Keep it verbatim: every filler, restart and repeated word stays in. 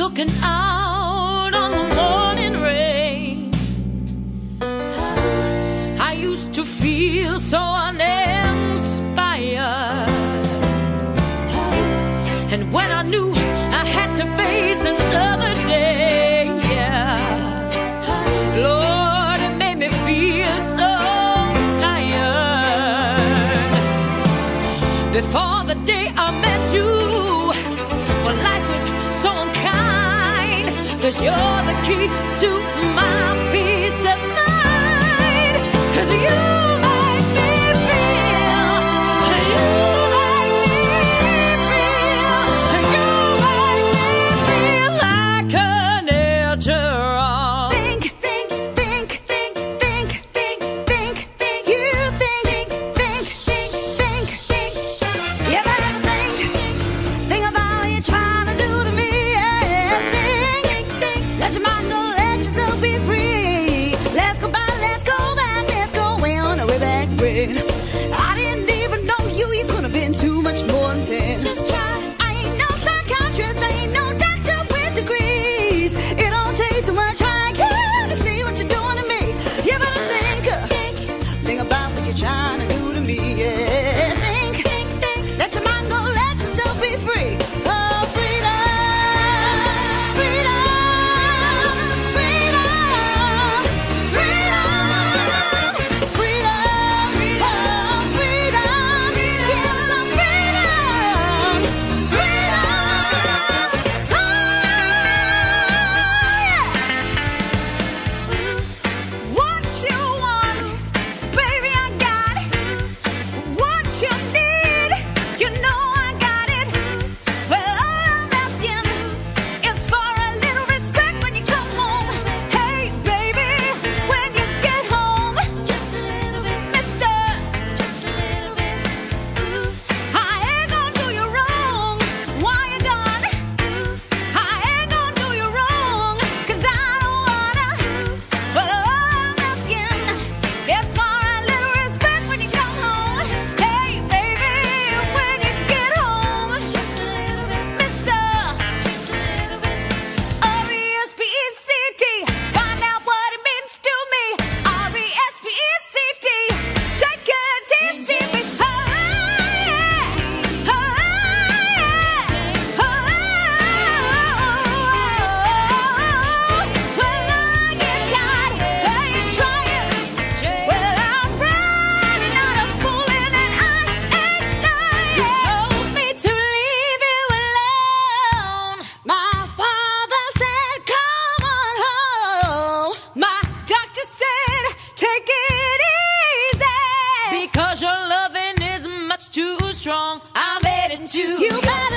looking out on the morning rain. I used to feel so uninspired, and when I knew I had to face another day, yeah, Lord, it made me feel so tired. Before the day I met you, well, life was so unkind, 'cause you're the key to my peace of mind. 'Cause you make me feel, you make me feel, you make me feel like an natural. Think, think, think, think, think, think, think, think. You think, think, think, think, think. You ever ever think, think about what you're trying to do to me? Yeah. Think, think, let your mind go, let yourself be free. Let's go back, let's go back, let's go way on the way back when I didn't even know you. You could have been too much more than ten. Just try. I ain't no psychiatrist, I ain't no doctor with degrees. It don't take too much high girl to see what you're doing to me. You better think, uh, think about what you're trying to do to me. Yeah, think, let your mind go, let yourself be free. Oh, freedom, freedom, freedom, freedom, freedom, oh, freedom, give us some freedom, freedom, oh, yeah. What you want, baby, I got it. What you need, you know I got it. Well, all I'm asking is for a little respect when you come home. Hey, baby, when you get home, just a little bit, mister, just a little bit. I ain't gonna do you wrong while you're gone. I ain't gonna do you wrong, 'cause I don't wanna. But all I'm asking is for a little respect when you come home. Hey, baby, when you get home, just a little bit, mister, just a little bit. R E S P E C T, find out what it means to me. R E S P E C T, take it easy. Oh, yeah. Oh, yeah. Oh, well, I get tired, I ain't trying. Well, I'm running out of fooling and I ain't lying. You told me to leave you alone. My father said, come on home. My doctor said, take it easy, because your loving is much too strong. I'm heading to You better